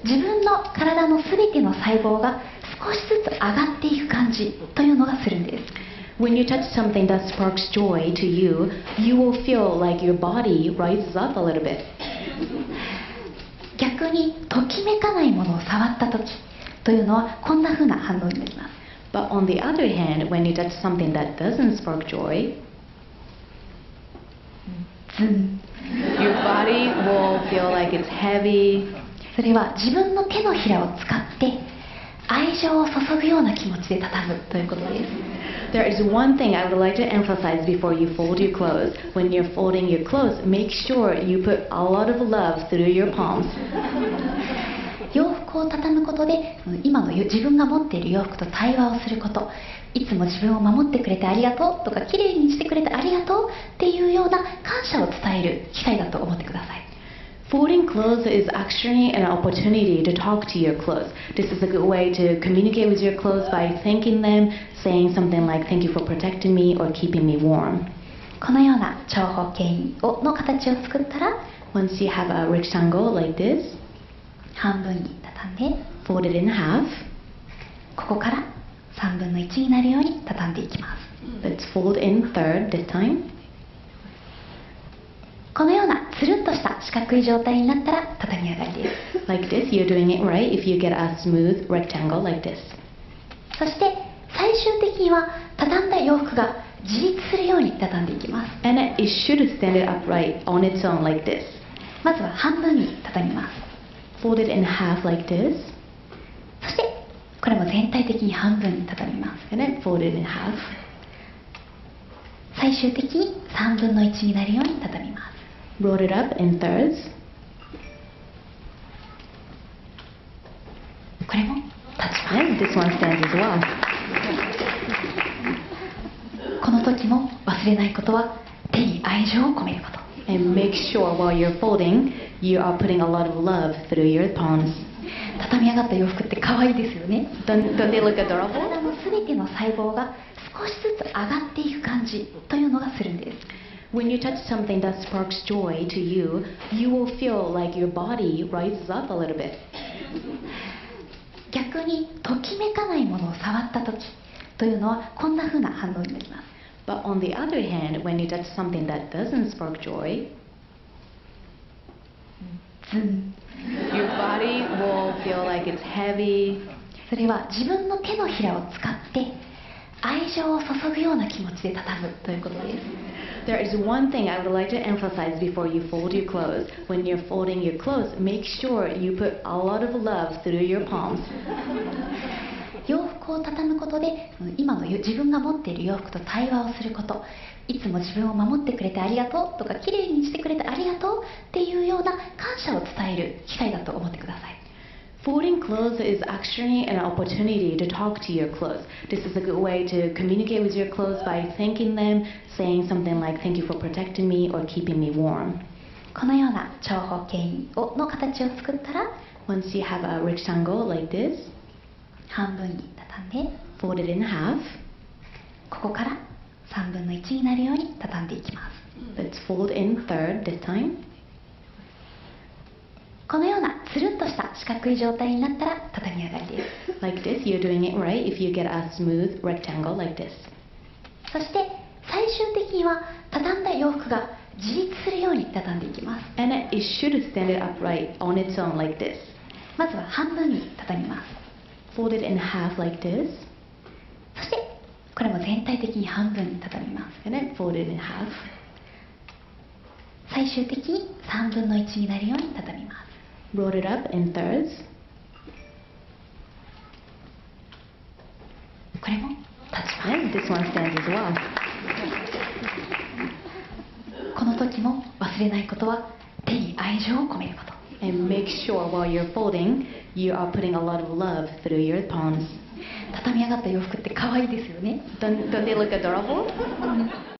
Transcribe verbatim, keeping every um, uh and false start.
自分の体のすべての細胞が少しずつ上がっていく感じというのがするんです。 When you touch something that sparks joy to you, you will feel like your body rises up a little bit. 逆にときめかないものを触った時というのはこんな風な反応になります。 But on the other hand, when you touch something that doesn't spark joy, ズン。 your body will feel like it's heavy. それは自分の手のひらを使って愛情を注ぐような気持ちで畳むということです。 There is one thing I would like to emphasize before you fold your clothes. When you're folding your clothes, make sure you put a lot of love through your palms. 洋服を畳むことで今の自分が持っている洋服と対話をすること、いつも自分を守ってくれてありがとうとかきれいにしてくれてありがとうっていうような感謝を伝える機会だと思ってください。 Folding clothes is actually an opportunity to talk to your clothes. This is a good way to communicate with your clothes by thanking them, saying something like "Thank you for protecting me" or "keeping me warm." このような長方形をの形を作ったら、 Once you have a rectangle like this, 半分に畳んで、 fold it in half. ここからさんぶんのいちになるように畳んでいきます。 Let's fold in third this time. このようなつるんとした四角い状態になったら畳み上がりです。 Like this, you're doing it right if you get a smooth rectangle like this. そして最終的には畳んだ洋服が自立するように畳んでいきます。 And it should stand it upright on its own like this. まずは半分に畳みます。 Fold it in half like this. そしてこれも全体的に半分に畳みます。 And then fold it in half. 最終的にさんぶんのいちになるように畳みます。 Roll it up in thirds. これも立ちます。 And this one stands as well. この時も忘れないことは手に愛情を込めること。 And make sure while you're folding, you are putting a lot of love through your palms. 畳み上がった洋服って可愛いですよね。 Don't, don't they look adorable? 体のすべての細胞が少しずつ上がっていく感じというのがするんです。 When you touch something that sparks joy to you, you will feel like your body rises up a little bit. 逆にときめかないものを触った時というのはこんな風な反応になります。 But on the other hand, when you touch something that doesn't spark joy, ズン。 your body will feel like it's heavy. それは自分の手のひらを使って愛情を注ぐような気持ちで畳むということです。 There is one thing I would like to emphasize before you fold your clothes. When you're folding your clothes, make sure you put a lot of love through your palms. 洋服を畳むことで今の自分が持っている洋服と対話をすること、いつも自分を守ってくれてありがとうとかきれいにしてくれてありがとうっていうような感謝を伝える機会だと思ってください。 Folding clothes is actually an opportunity to talk to your clothes. This is a good way to communicate with your clothes by thanking them, saying something like "Thank you for protecting me" or "keeping me warm." このような長方形をの形を作ったら、 Once you have a rectangle like this, 半分に畳んで、 fold it in half. ここからさんぶんのいちになるように畳んでいきます。 Let's fold in third this time. このようなつるんとした四角い状態になったら畳み上がりです。 Like this, you're doing it right if you get a smooth rectangle like this. そして最終的には畳んだ洋服が自立するように畳んでいきます。 And it should stand it upright on its own like this. まずは半分に畳みます。 Fold it in half like this. そしてこれも全体的に半分に畳みます。 And then fold it in half. 最終的にさんぶんのいちになるように畳みます。 Roll it up in thirds. これも立ちます。 And this one stands as well. この時も忘れないことは手に愛情を込めること。 And make sure while you're folding, you are putting a lot of love through your palms. 畳み上がった洋服って可愛いですよね。 Don't, don't they look adorable?